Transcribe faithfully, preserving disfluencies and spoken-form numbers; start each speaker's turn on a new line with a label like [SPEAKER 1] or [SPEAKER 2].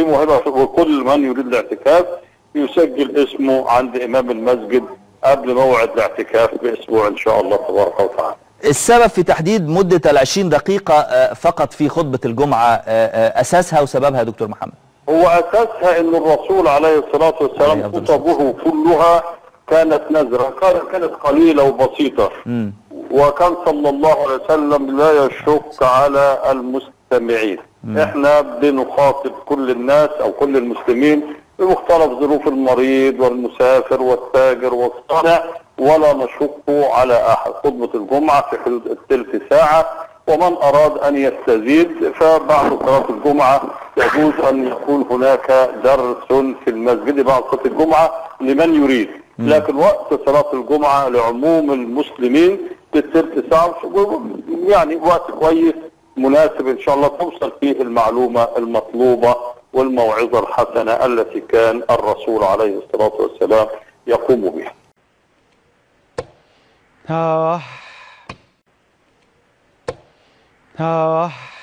[SPEAKER 1] وكل من يريد الاعتكاف يسجل اسمه عند إمام المسجد قبل موعد الاعتكاف بأسبوع إن شاء الله تبارك وتعالى.
[SPEAKER 2] السبب في تحديد مدة العشرين دقيقة فقط في خطبة الجمعة أساسها وسببها يا دكتور محمد؟
[SPEAKER 1] هو أساسها أن الرسول عليه الصلاة والسلام خطبه كلها كانت نذرة، كانت قليلة وبسيطة. م. وكان صلى الله عليه وسلم لا يشق على المستمعين. م. احنا بنخاطب كل الناس او كل المسلمين بمختلف ظروف المريض والمسافر والتاجر والصانع، ولا نشق على احد. خطبة الجمعة في حدود الثلث ساعة، ومن اراد ان يستزيد فبعد صلاة الجمعة يجوز ان يكون هناك درس في المسجد بعد صلاة الجمعة لمن يريد. لكن وقت صلاة الجمعة لعموم المسلمين بالثلث ساعة يعني وقت كويس مناسب ان شاء الله توصل فيه المعلومة المطلوبة والموعظة الحسنة التي كان الرسول عليه الصلاة والسلام يقوم بها.
[SPEAKER 3] آه آه